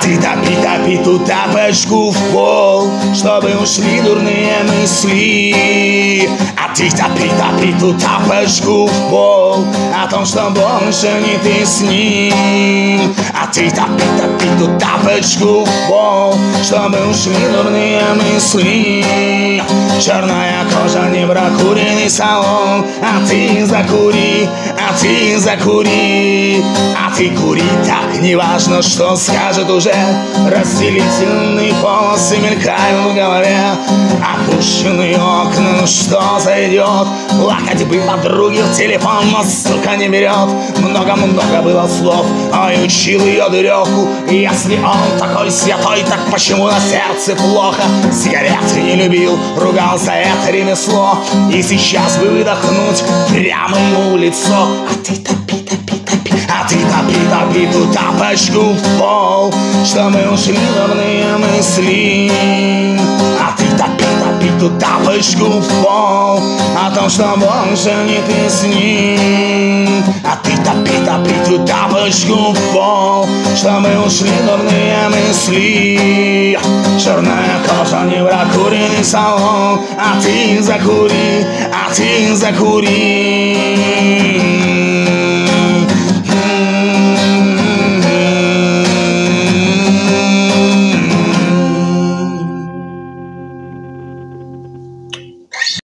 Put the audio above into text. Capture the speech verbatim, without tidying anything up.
ты топи, топи туда башку в пол, чтобы ушли дурные мысли. А ты топи, топи туда башку в пол, о том, что больше не ты с ним. А ты топи, топи туда башку в пол, чтобы ушли дурные мысли. Черная кожа, не прокуренный салон, а ты закури, а ты закури. А ты кури так, неважно, что скажет уже. Разделительные полосы мелькают в голове, опущенные окна, ну что зайдет? Плакать бы подруги в телефон, но сука не берет. Много-много было слов, ой, учил ее дуреху. Если он такой святой, так почему на сердце плохо? Сигареты не любил, ругал за это ремесло, и сейчас бы выдохнуть прямо ему в лицо. А ты топи, топи, топи, а ты топи, топи ту тапочку в пол, что мы ушли дурные мысли. А ты топи, топи ту тапочку в пол, о том, что больше не ты с ним. А ты топи, топи ту тапочку в пол, что мы ушли дурные мысли. Черная кожа, не прокуренный салон, а ты закури, а ты закури.